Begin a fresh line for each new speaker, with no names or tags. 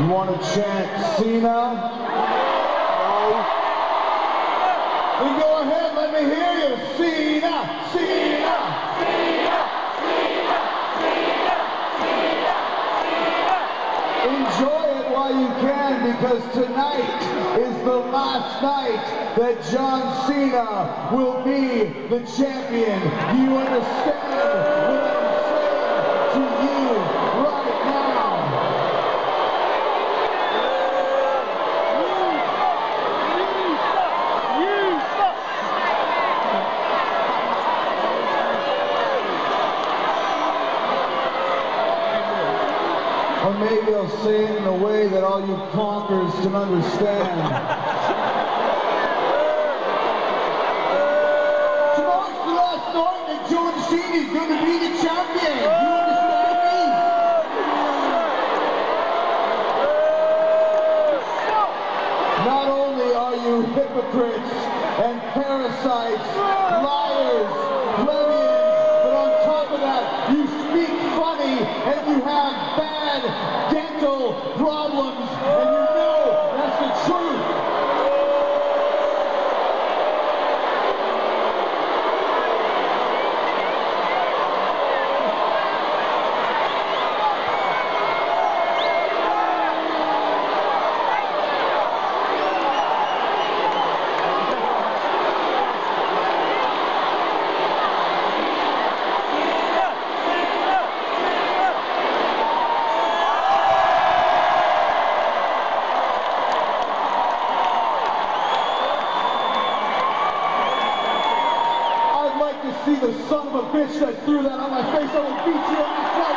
You want to chant Cena? Then go ahead, let me hear you. Cena, Cena, Cena, Cena, Cena, Cena, Cena. Enjoy it while you can, because tonight is the last night that John Cena will be the champion. Do you understand what I'm saying to you right now? Or maybe I'll say it in a way that all you plonkers can understand. Tonight's the last night that John Cena is going to be the champion. You understand me? Not only are you hypocrites and parasites, liars, plebeians, but on top of that, you speak funny and you have bad dental problems, and you know that's the truth. See the son of a bitch that threw that on my face. I will beat you on the